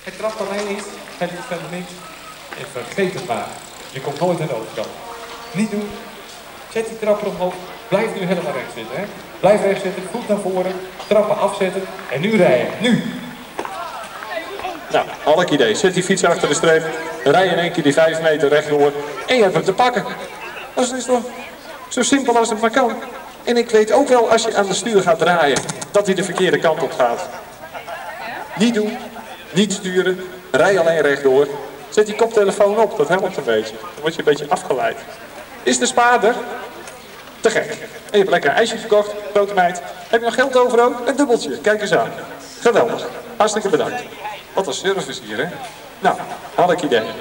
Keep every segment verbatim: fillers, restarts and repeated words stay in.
Hij trapt alleen niet, hij doet verder niks. En vergeet het maar. Je komt nooit aan de overkant. Niet doen. Zet die trapper omhoog. Blijf nu helemaal rechts zitten. Hè? Blijf rechts zitten, voet naar voren, trappen afzetten en nu rijden. Nu! Nou, halk idee. Zet die fiets achter de streep, rij in één keer die vijf meter rechtdoor en je hebt hem te pakken. Dat is toch zo simpel als het maar kan. En ik weet ook wel als je aan de stuur gaat draaien, dat hij de verkeerde kant op gaat. Niet doen, niet sturen, rij alleen rechtdoor. Zet die koptelefoon op, dat helpt een beetje. Dan word je een beetje afgeleid. Is de spaarder? Te gek. En je hebt lekker een ijsje gekocht, grote meid. Heb je nog geld over ook? Een dubbeltje, kijk eens aan. Geweldig. Hartstikke bedankt. Wat een service hier, hè? Nou, had ik idee.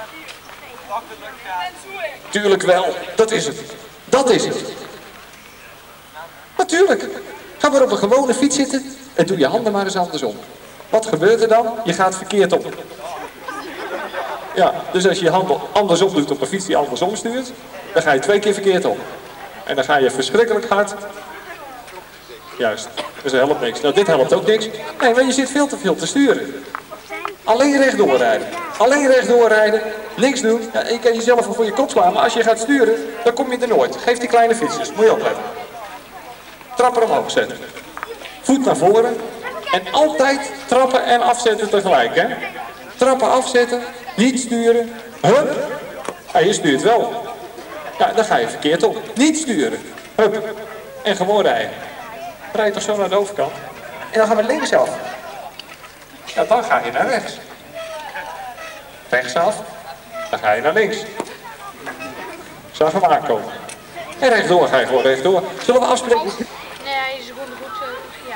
Tuurlijk wel, dat is het. Dat is het. Natuurlijk. Ga maar op een gewone fiets zitten en doe je handen maar eens andersom. Wat gebeurt er dan? Je gaat verkeerd op. Ja, dus als je je handen andersom doet op een fiets die andersom stuurt, dan ga je twee keer verkeerd op. En dan ga je verschrikkelijk hard. Juist, dus dat helpt niks. Nou, dit helpt ook niks. Nee, maar je zit veel te veel te sturen. Alleen rechtdoor rijden. Alleen rechtdoor rijden. Niks doen. Ja, je kan jezelf wel voor je kop slaan, maar als je gaat sturen, dan kom je er nooit. Geef die kleine fietsjes, moet je opletten. Trapper omhoog zetten. Voet naar voren. En altijd trappen en afzetten tegelijk, hè. Trappen afzetten, niet sturen. Hup. Ja, je stuurt wel. Ja, dan ga je verkeerd op. Niet sturen. Hup. En gewoon rijden. Rijd toch zo naar de overkant. En dan gaan we linksaf. Ja, dan ga je naar rechts. Rechtsaf. Dan ga je naar links. Zag hem aankomen. En rechtdoor ga je gewoon rechtdoor. Zullen we afspreken? Nee, hij is gewoon goed zo. Ja.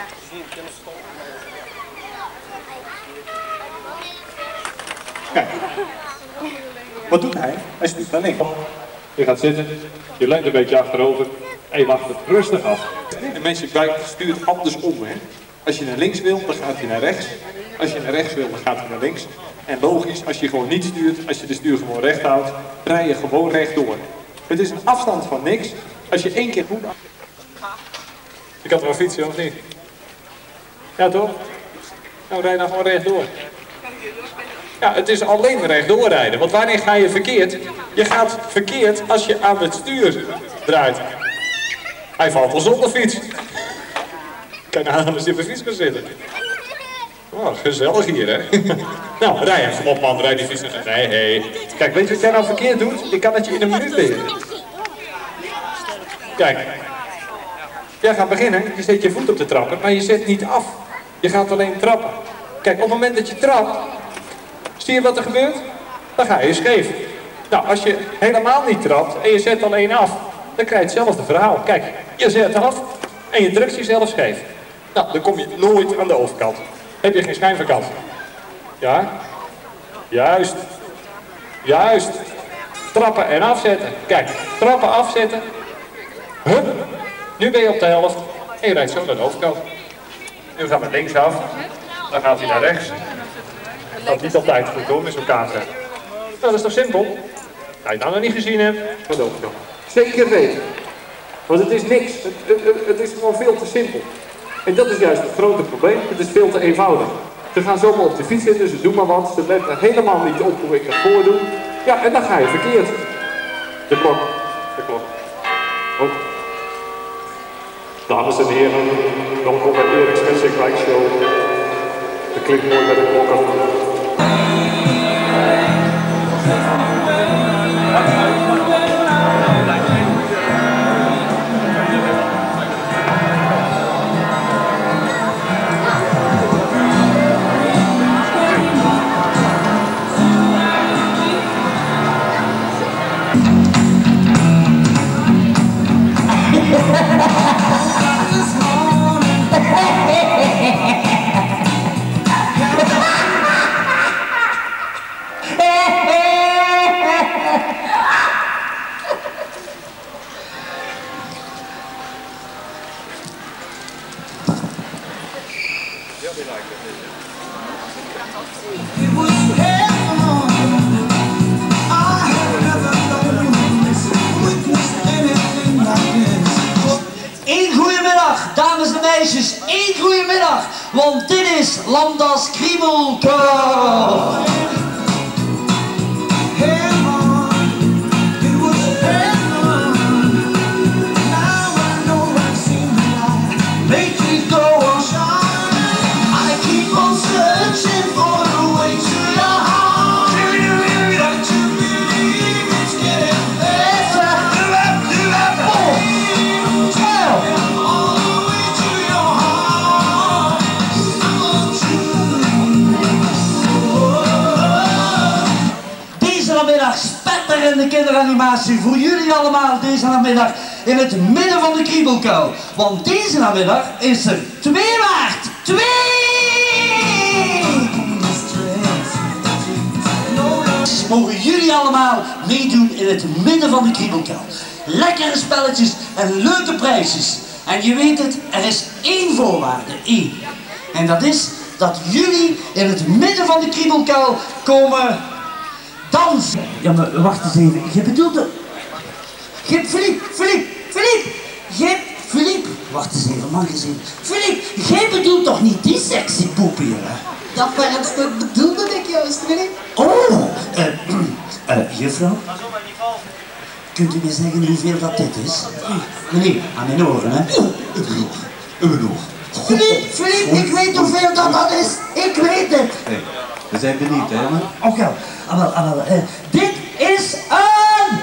Kijk. Wat doet hij? Hij stuurt naar links. Je gaat zitten, je leunt een beetje achterover en je wacht het rustig af. De mensen stuurt andersom. Hè? Als je naar links wil, dan gaat hij naar rechts. Als je naar rechts wil, dan gaat hij naar links. En logisch, als je gewoon niet stuurt, als je de stuur gewoon recht houdt, rij je gewoon rechtdoor. Het is een afstand van niks. Als je één keer goed... Ik had wel fietsen, of niet? Ja, toch? Nou, rij dan gewoon rechtdoor. Ja, het is alleen rechtdoor rijden. Want wanneer ga je verkeerd? Je gaat verkeerd als je aan het stuur draait. Hij valt al zonder fiets. Kan aan als je op de fiets kan zitten. Oh, gezellig hier, hè? Nou, rij even op, man. Rij die fiets. Nee, nee. Kijk, weet je wat jij nou verkeerd doet? Ik kan dat je in een minuut leren. Kijk. Jij gaat beginnen. Je zet je voet op de trapper, maar je zet niet af. Je gaat alleen trappen. Kijk, op het moment dat je trapt, zie je wat er gebeurt? Dan ga je scheef. Nou, als je helemaal niet trapt en je zet alleen af, dan krijg je hetzelfde verhaal. Kijk, je zet af en je drukt jezelf scheef. Nou, dan kom je nooit aan de overkant. Heb je geen schijnvakantie? Ja? Juist. Juist. Trappen en afzetten. Kijk, trappen afzetten. Hup. Nu ben je op de helft en je rijdt zo naar de overkant. Nu gaan we linksaf. Dan gaat hij naar rechts. Dat niet altijd goed doen met zo'n kaartrecht. Nou, dat is toch simpel? Als je het nou nog niet gezien hebt, gaat ook zo. Zeker weten. Want het is niks. Het, het, het, het is gewoon veel te simpel. En dat is juist het grote probleem. Het is veel te eenvoudig. Ze gaan zomaar op de fiets zitten, ze doen maar wat. Ze letten helemaal niet op hoe ik het voordoe. Ja, en dan ga je verkeerd. De klok. De klok. Oh. Dames en heren, welkom bij Erik's Magic Bike Show. Dat klinkt mooi bij de klokken. Eén goedemiddag, dames en meisjes. Eén goedemiddag. want dit is Landas Kriebelkorf. Spetterende kinderanimatie voor jullie allemaal deze namiddag in het midden van de kriebelkuil. Want deze namiddag is er twee waard. Twee! Mogen jullie allemaal meedoen in het midden van de kriebelkuil. Lekkere spelletjes en leuke prijsjes. En je weet het, er is één voorwaarde. één. En dat is dat jullie in het midden van de kriebelkuil komen dansen. Ja, maar wacht eens even. Je bedoelt het... Je... Philippe, Philippe, Philippe! Je... Philippe! Wacht eens even, mag eens even. Philippe, jij bedoelt toch niet die sexy poep hier, hè? Dat warmstuk bedoelde ik juist, Philippe. Oh! Eh, uh, juffrouw? Kunt u me zeggen hoeveel dat dit is? Meneer, aan mijn oren, hè? In mijn oor. Philippe, Philippe, ik weet hoeveel dat dat is. Ik weet het. Hey, we zijn benieuwd, hè, man? Oh, ja. Ah, wel, ah, wel. Uh, dit is een...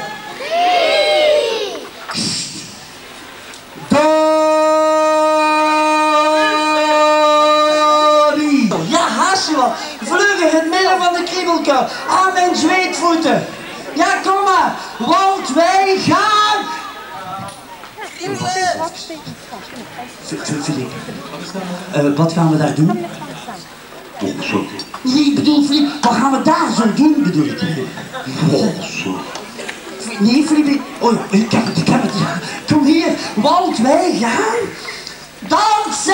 Dory! Ja, haast je wat. Vlug in het midden van de kriebelkuil. Aan mijn zweetvoeten. Ja, kom maar. Want wij gaan... Philippe, uh, wat gaan we daar doen? Oh, sorry. Nee, ik bedoel, Philippe, wat gaan we daar zo doen, bedoel ik? Oh, sorry. Nee, Philippe, oh ja, ik heb het, ik heb het. Kom hier, want wij gaan dansen!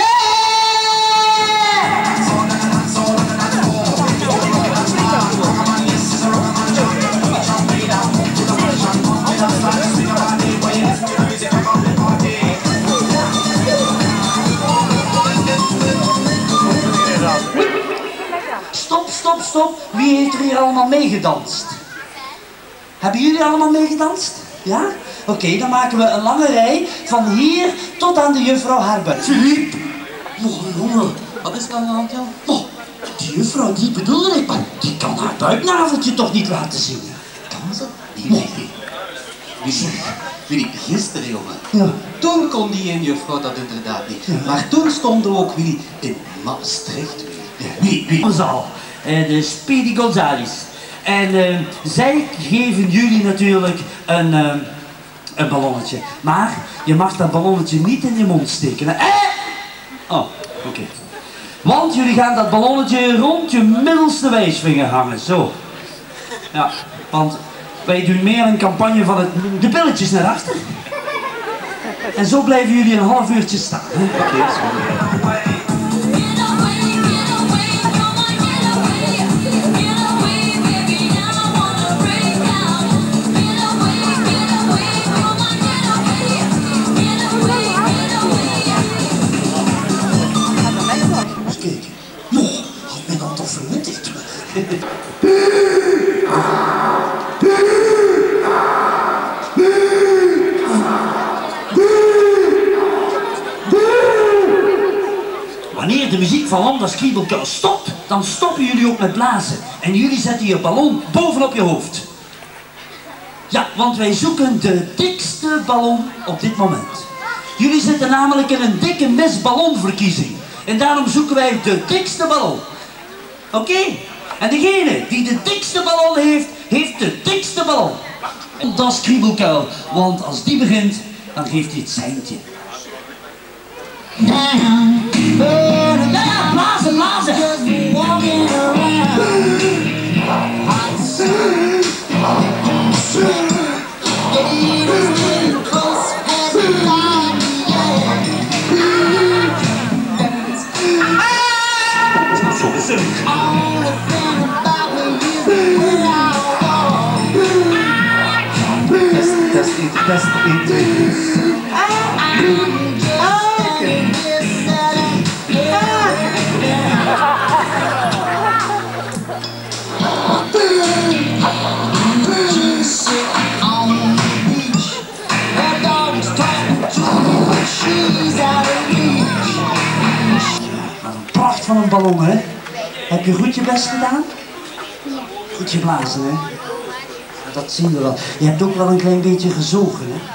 Stop, stop, stop. Wie heeft er hier allemaal meegedanst? Hebben jullie allemaal meegedanst? Ja? Oké, okay, dan maken we een lange rij van hier tot aan de juffrouw haar buik. Philippe! Oh, jongen. Wat is er aan de hand, joh? Oh, die juffrouw, die bedoelde ik, maar die kan haar buiknaveltje toch niet laten zien? Kan ze? Nee, nee. Wie, wie, gisteren, jongen. Ja. Toen kon die een juffrouw dat inderdaad niet. Ja. Maar toen stonden we ook, Willy, in Maastricht. Wie, wie? Gonzalo, uh, de Speedy Gonzales. En uh, zij geven jullie natuurlijk een, uh, een ballonnetje. Maar je mag dat ballonnetje niet in je mond steken. Hè? Eh? Oh, oké. Okay. Want jullie gaan dat ballonnetje rond je middelste wijsvinger hangen. Zo. Ja, want wij doen meer een campagne van het, de billetjes naar achter. En zo blijven jullie een half uurtje staan. Oké, okay, sorry. Wanneer de muziek van Landas Kriebelkuil stopt, dan stoppen jullie ook met blazen. En jullie zetten je ballon bovenop je hoofd. Ja, want wij zoeken de dikste ballon op dit moment. Jullie zitten namelijk in een dikke Miss Ballonverkiezing. En daarom zoeken wij de dikste ballon. Oké? Okay? En degene die de dikste ballon heeft, heeft de dikste ballon. Landas Kriebelkuil, want als die begint, dan geeft hij het seintje. Ja, ja, blazen, blazen! Test, test, één, twee. een ballon, hè? Heb je goed je best gedaan? Goed geblazen, hè? Ja, dat zien we wel. Je hebt ook wel een klein beetje gezogen, hè?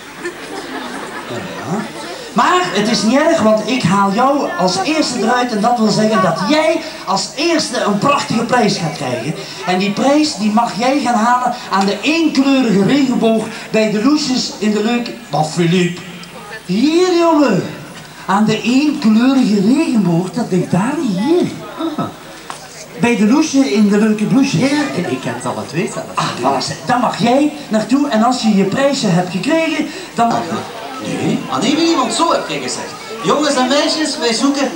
Ja. Maar het is niet erg, want ik haal jou als eerste eruit en dat wil zeggen dat jij als eerste een prachtige prijs gaat krijgen. En die prijs die mag jij gaan halen aan de eenkleurige regenboog bij de loesjes in de leuke... Wat, Philippe? Hier, jongen! Aan de eenkleurige regenboog, dat ligt daar hier. Ah. Bij de loesje in de leuke bloesje. Ja, en ik ken het alle twee zelfs. Ah, voilà, daar mag jij naartoe en als je je prijsje hebt gekregen, dan... Nee, ah nee, wie iemand zo heb je gezegd. Jongens en meisjes, wij zoeken...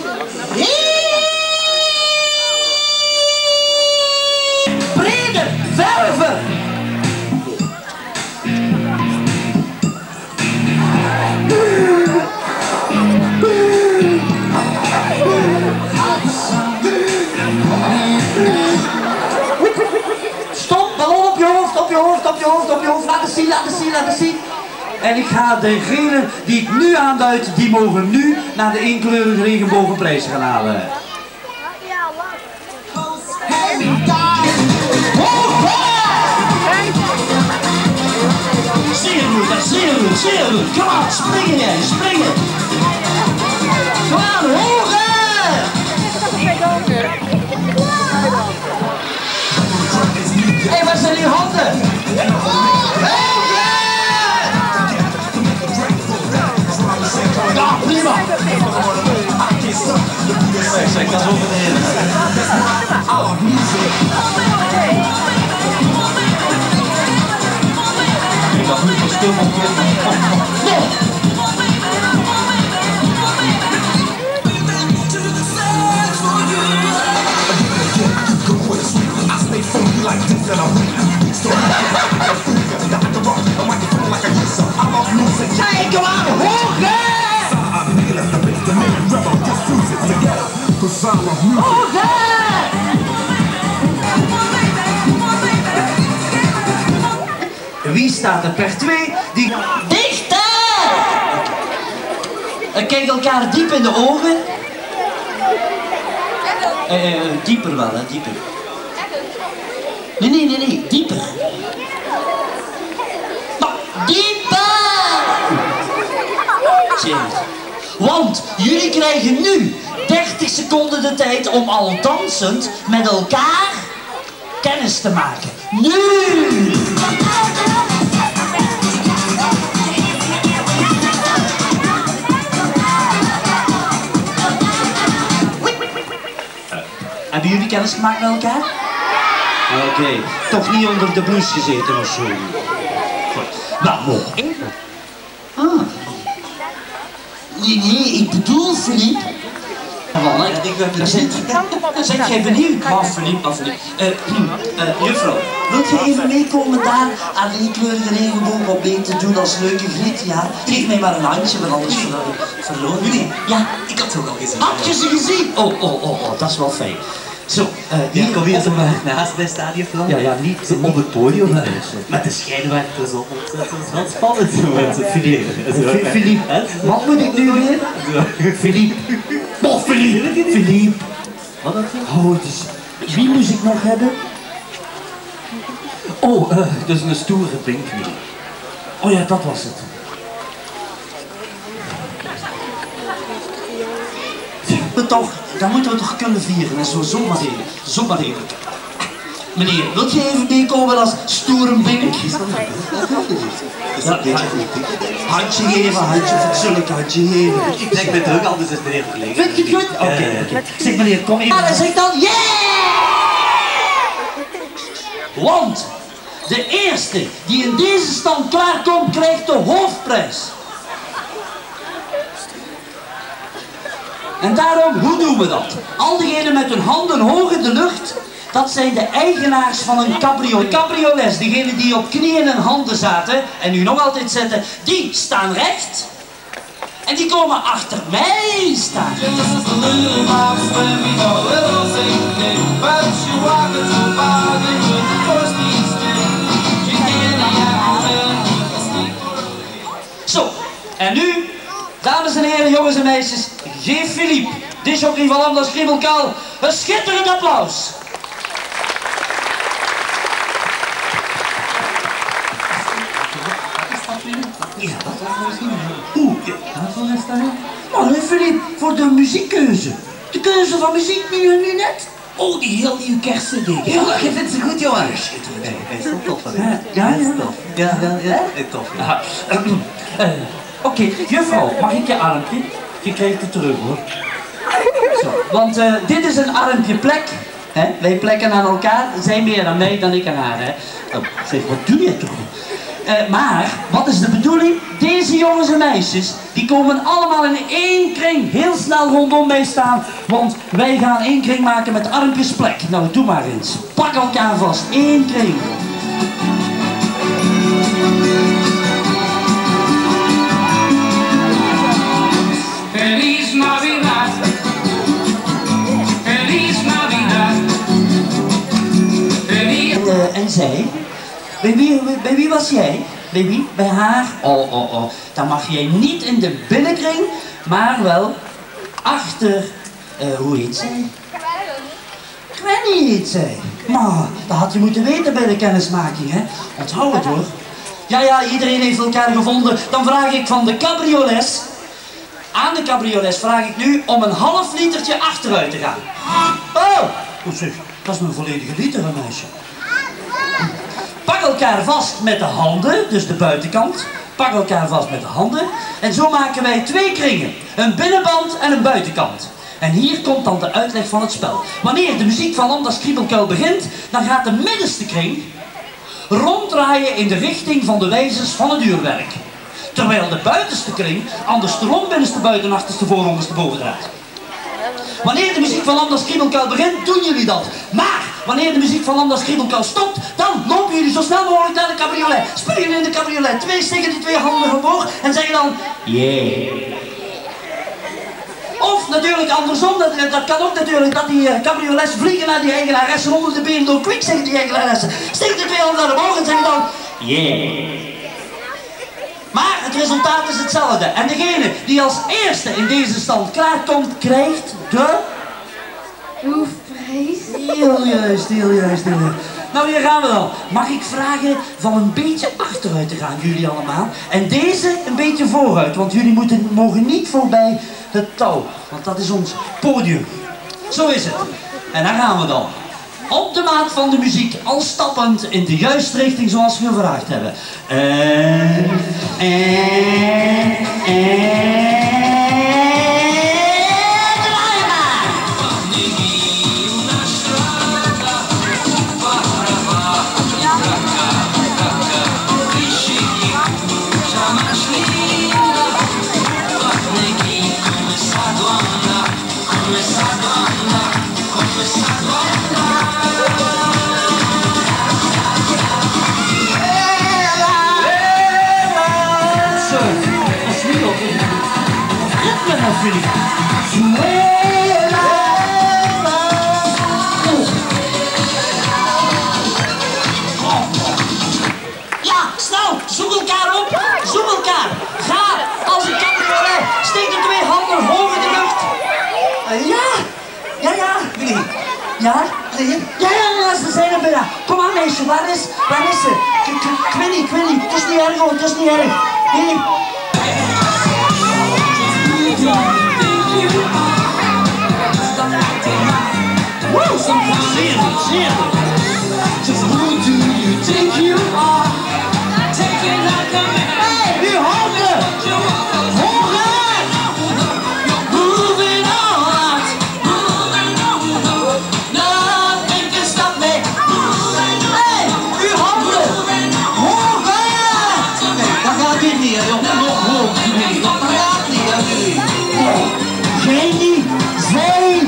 Brede verven! Stop, ballon op je hoofd, op je hoofd, op je hoofd, op je hoofd. Laat het zien, laat het zien, laat het zien. En ik ga degene die ik nu aanduid, die mogen nu naar de eenkleurige regenbogenprijs gaan halen. Ja, lang. Zeer goed, hè, zeer goed, zeer goed. Kom aan, springen jij, springen. Kom aan, hoger! Hé, hey, waar zijn die handen? Ja, prima. Zeg, dat is over de hele. Ik had nu verschil van Hey, kom aan, hoger! Hoger! Wie staat er per twee? Die... Dichter! Okay. Kijk elkaar diep in de ogen. Eh, uh, dieper wel, hè, dieper. Nee, nee, nee, nee, dieper. Maar dieper! Zeg. Want jullie krijgen nu dertig seconden de tijd om al dansend met elkaar kennis te maken. Nu! Hebben jullie kennis gemaakt met elkaar? Oké, okay. Toch niet onder de blouse gezeten of zo. Goed. Nou, nog even. Ah. Nee, nee, ik bedoel, Philippe. Ja, ik ben benieuwd. Zeg jij benieuwd? Maar Philippe, maar Philippe. Uh, uh, juffrouw, wilt je even meekomen daar aan die kleurige regenboog op mee te doen als leuke griet? Ja, geef mij maar een handje, want anders verloren. Jullie? Ja, ik had het ook al gezien. Had je ze gezien? Oh, oh, oh, oh, dat is wel fijn. Zo, uh, ja, kom hier zo maar naast bij Stadion. Ja, ja, niet zo op het podium. Met de schijnwerpers op. Dat is wel spannend zo met Philippe. Philippe, wat moet ik nu weer? Philippe. Oh, Philippe. Philippe. Wat had je? Oh, dus, wie moest ik nog hebben? Oh, uh, dus een stoere pinkwiel. Oh ja, dat was het. We toch, dat moeten we toch kunnen vieren. En zo, zomaar even. Zomaar even. Meneer, wilt je even meekomen als stoerenbink? Ja, handje geven, handje, fatsoenlijk handje geven. Ik denk met druk, anders is meneer verlegen. Vind je het goed? Oké. Okay, okay. Zeg meneer, kom even. Ja, dan zeg dan yeah! Want de eerste die in deze stand klaarkomt, krijgt de hoofdprijs. En daarom, hoe doen we dat? Al diegenen met hun handen hoog in de lucht, dat zijn de eigenaars van een cabriolet. Cabriolets, diegenen die op knieën en handen zaten, en nu nog altijd zitten, die staan recht. En die komen achter mij staan. Zo, en nu, dames en heren, jongens en meisjes, geef Philippe disjockey van Anders Kriebelkaal, een schitterend applaus. Ja, wat was dat? Oeh, wat is dat? Maar Philippe, voor de muziekkeuze. De keuze van muziek nu en nu net. Oh, die heel nieuwe kerstcd. Ja, je vindt ze goed, jongen. Hij is wel tof van Ja, ja, ja. tof. Ja, ja, ja. Tof. Ah, uh, uh, Oké, okay, juffrouw, mag ik je armpje? Je krijgt het terug, hoor. Zo, want uh, dit is een armpje plek. Hè? Wij plekken aan elkaar. Zij meer aan mij dan ik aan haar. Hè? Oh, zeg, wat doe je toch? Uh, maar, wat is de bedoeling? Deze jongens en meisjes, die komen allemaal in één kring heel snel rondom mij staan. Want wij gaan één kring maken met armpjes plek. Nou, doe maar eens. Pak elkaar vast. Eén kring. Feliz Navidad. Feliz Navidad. Feliz... En, uh, en zij? Bij wie, bij wie was jij? Bij wie? Bij haar? Oh, oh, oh. Dan mag jij niet in de binnenkring, maar wel achter... Uh, hoe heet zij? Gwenny heet zij. Maar, dat had je moeten weten bij de kennismaking, hè? Onthoud het, hoor. Ja, ja, iedereen heeft elkaar gevonden. Dan vraag ik van de cabriolets... Aan de cabriolets vraag ik nu om een half litertje achteruit te gaan. Oh! Goed zeg, dat is mijn volledige liter, een meisje. Pak elkaar vast met de handen, dus de buitenkant. Pak elkaar vast met de handen. En zo maken wij twee kringen. Een binnenband en een buitenkant. En hier komt dan de uitleg van het spel. Wanneer de muziek van Anders Kriebelkuil begint, dan gaat de middenste kring ronddraaien in de richting van de wijzers van het uurwerk. Terwijl de buitenste kring andersom binnenste buiten, achterste voor, onderste boven draait. Wanneer de muziek van Anders Kriebelkuil begint, doen jullie dat. Maar wanneer de muziek van Anders Kriebelkuil stopt, dan lopen jullie zo snel mogelijk naar de cabriolet. Springen in de cabriolet, twee steken die twee handen omhoog en zeggen dan yeah. Of natuurlijk andersom, dat, dat kan ook natuurlijk, dat die uh, cabriolets vliegen naar die eigenaressen onder de benen door quick, zeggen die eigenaressen. Steken de twee handen naar omhoog en zeggen dan yeah. Maar het resultaat is hetzelfde. En degene die als eerste in deze stand klaarkomt, krijgt de... Hoefprijs. Heel juist, heel juist, heel juist. Nou, hier gaan we dan. Mag ik vragen van een beetje achteruit te gaan, jullie allemaal. En deze een beetje vooruit, want jullie moeten, mogen niet voorbij het touw. Want dat is ons podium. Zo is het. En daar gaan we dan. Op de maat van de muziek, al stappend in de juiste richting zoals we gevraagd hebben. En, en, en, draai maar! Ja, snel, zoek elkaar op, zoek elkaar. Ga als een cabriolet, steek de twee handen hoog in de lucht. Uh, ja, ja, ja, Willy. Ja, Willy. Ja, ja, ja, ze zijn er bijna. Kom aan meisje, waar is, waar is ze? Quinny, Quinny, het is niet erg hoor, het is niet erg. Willy. Woo! Zeer goed, zeer goed. Just who do you think you are? Take it like a man. Hey, nu handen! Hoger! Moving on. Nothing can stop me. Hey, nu handen! Hoger! Nee, dat gaat dit niet, joh. Nog hoger. Dat gaat niet, hè, jullie. Geen niet, zij!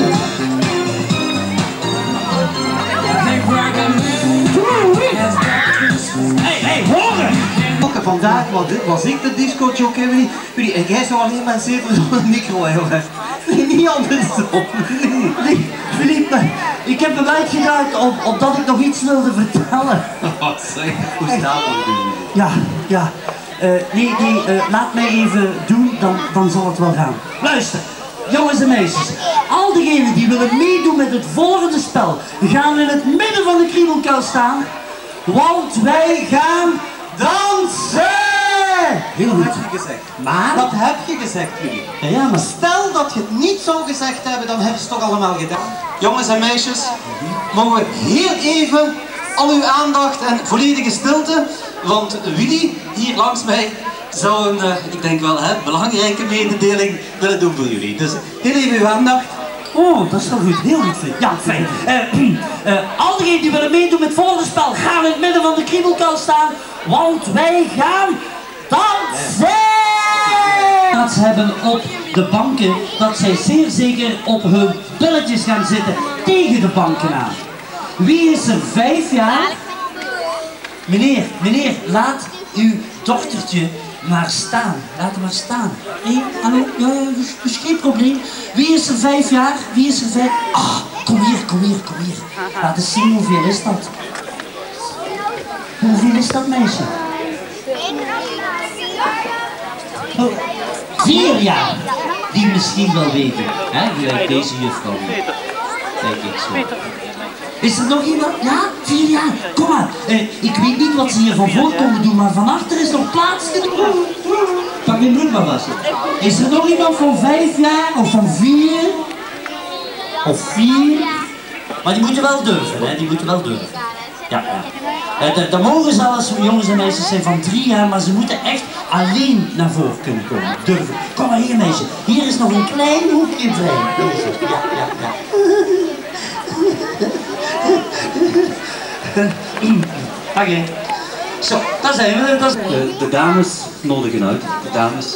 Hey, hey, horen! Vandaag was, was ik de disco-jockey, Willy. Willy, en jij zou alleen maar zitten zonder micro hebben. Niet andersom. Nee, Philippe, ik heb hem uitgedaagd op, opdat ik nog iets wilde vertellen. Wat zeg, hoe staat het nu? Ja, ja. Uh, nee, nee, uh, laat mij even doen, dan, dan zal het wel gaan. Luister, jongens en meisjes, al diegenen die willen meedoen met het volgende spel, gaan in het midden van de kriebelkuil staan, want wij gaan dansen! Heel goed. Dat heb je gezegd. Maar? Dat heb je gezegd, jullie. Ja, maar... Stel dat je het niet zou gezegd hebben, dan hebben ze het toch allemaal gedaan. Jongens en meisjes, mogen we heel even al uw aandacht en volledige stilte, want Willy, hier langs mij, zou een, uh, ik denk wel, hè, belangrijke mededeling willen doen voor jullie. Dus heel even uw aandacht. Oh, dat is toch goed. Heel goed. Fijn. Ja, fijn. Uh, uh, al diegenen die willen meedoen met het volgende spel, gaan in het midden van de kriebelkuil staan, want wij gaan dansen! Plaats hebben op de banken, dat zij zeer zeker op hun billetjes gaan zitten tegen de banken aan. Wie is er vijf jaar? Meneer, meneer, laat uw dochtertje maar staan. Laat hem maar staan. Hé, hey, hallo, ja, ja, dus geen probleem. Wie is er vijf jaar? Wie is er vijf? Ah, kom hier, kom hier, kom hier. Laat eens zien hoeveel is dat. Hoeveel is dat, meisje? Oh, vier jaar. Die misschien wel weten. Hè, gelijk deze juffrouw. Kijk ik zo. Is er nog iemand? Ja? Vier jaar? Kom maar. Eh, ik weet niet wat ze hier van voor komen doen, maar van achter is nog plaats genoeg. Pak mijn broek maar vast. Is er nog iemand van vijf jaar of van vier? Of vier? Maar die moeten wel durven, hè? Die moeten wel durven. Ja, ja. Eh, daar mogen zelfs jongens en meisjes zijn van drie jaar, maar ze moeten echt alleen naar voren kunnen komen. Durven. Kom maar hier, meisje. Hier is nog een klein hoekje vrij. Deze. Ja, ja, ja. Oké. Okay. Zo, daar zijn we. Dat is... De, de dames nodigen uit. De dames.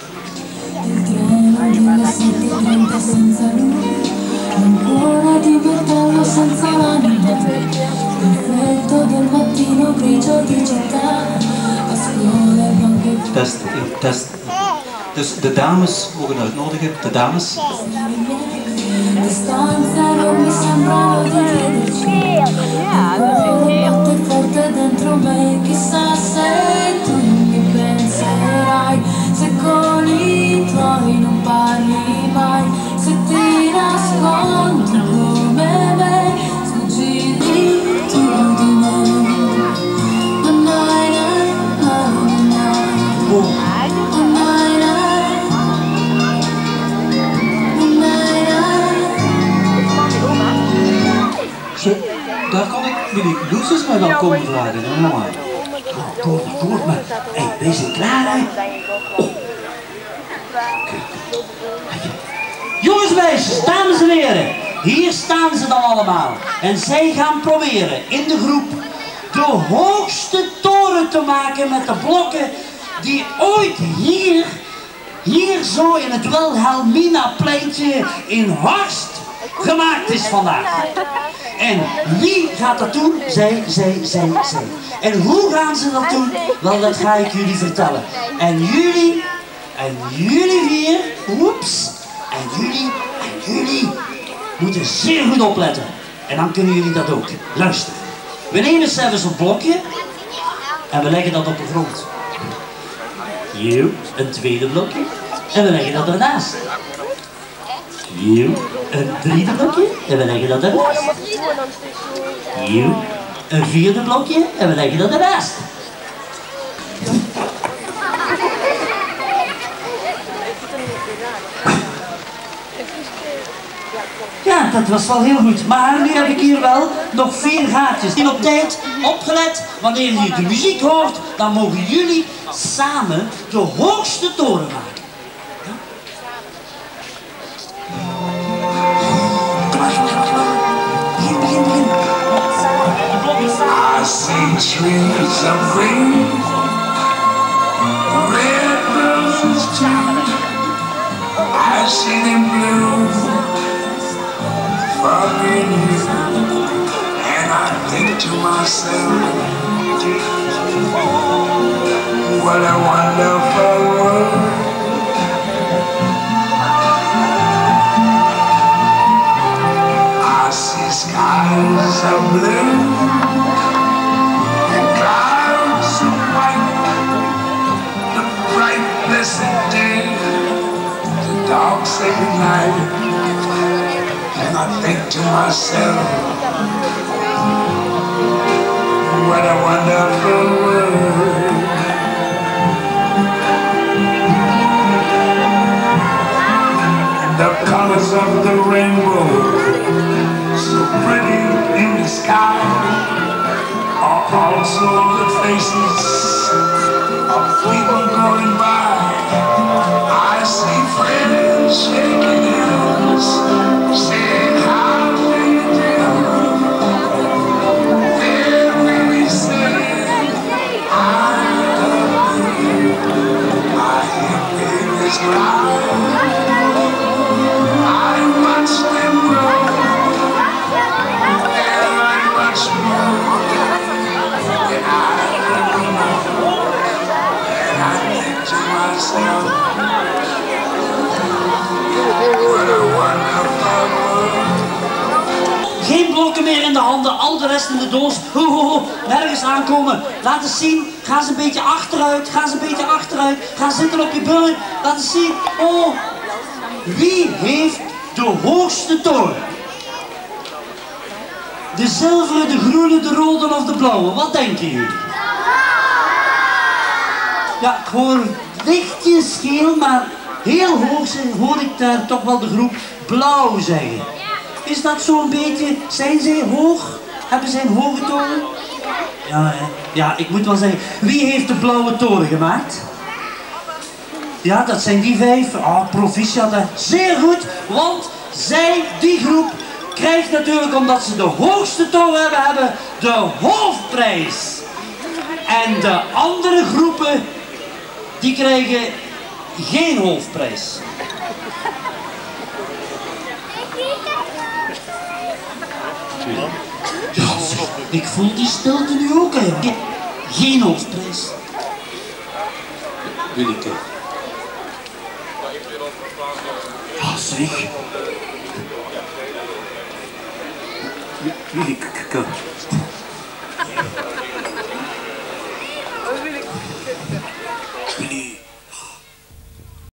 Ancora di vederlo senza l'anima, l'effetto del mattino grigio di città, a scuola e banco. Test, test. Dus de dames mogen uitnodigen. De dames. Le stanze non mi sembrano di crederci, ancora batte forte dentro me, chissà se tu mi penserai, se con i tuoi non parli mai, se ti nascondi come me, sfuggi tu di me. Na na na na Zo, daar kan ik Willy Loesjes mij wel komen vragen, hè, mama. Oh, door, door, maar. Hé, hey, wees je klaar, hè? Oh. Jongens en meisjes, dames en heren, hier staan ze dan allemaal. En zij gaan proberen in de groep de hoogste toren te maken met de blokken die ooit hier, hier zo in het Wilhelmina pleintje in Horst gemaakt is vandaag. En wie gaat dat doen? Zij, zij, zij, zij. En hoe gaan ze dat doen? Wel, dat ga ik jullie vertellen. En jullie, en jullie weer, oeps, en jullie, en jullie moeten zeer goed opletten. En dan kunnen jullie dat ook. Luister. We nemen zelfs een blokje en we leggen dat op de grond. Hier, een tweede blokje en we leggen dat ernaast. Hier, een derde blokje en we leggen dat ernaast. Hier, een vierde blokje en we leggen dat ernaast. Ja, dat was wel heel goed. Maar nu heb ik hier wel nog vier gaatjes. En op tijd, opgelet, wanneer je de muziek hoort, dan mogen jullie samen de hoogste toren maken. I see trees of green, red roses too. I see them blue for me and you. And I think to myself, what a wonderful world. I see skies of blue. Blessed day, dogs say goodnight, and I think to myself, what a wonderful world. And the colors of the rainbow, so pretty in the sky, are also the faces of people going by. I see friends shaking hands, saying how do you do? Then we say, I love you. I hear babies cry. I watch them grow. They're like much more than I ever know. And I think to myself, what a wonderful world. Geen blokken meer in de handen, al de rest in de doos. Ho, ho, ho, nergens aankomen. Laat eens zien. Ga eens een beetje achteruit. Ga eens een beetje achteruit. Ga zitten op je billen. Laat eens zien. Oh, wie heeft de hoogste toren? De zilveren, de groene, de rode of de blauwe? Wat denken jullie? Ja, ik hoor lichtjes geel, maar heel hoog zijn, hoor ik daar toch wel de groep blauw zeggen. Is dat zo'n beetje, zijn zij hoog? Hebben zij een hoge toren? Ja, hè? Ja, ik moet wel zeggen, wie heeft de blauwe toren gemaakt? Ja, dat zijn die vijf. Ah, oh, proficiat, hè. Zeer goed, want zij, die groep, krijgt natuurlijk, omdat ze de hoogste toren hebben, hebben de hoofdprijs. En de andere groepen, die krijgen geen hoofdprijs. Ja, ik voel die stilte nu ook, hè. Geen hoofdprijs. Willeke. Ja, zeg. Willeke.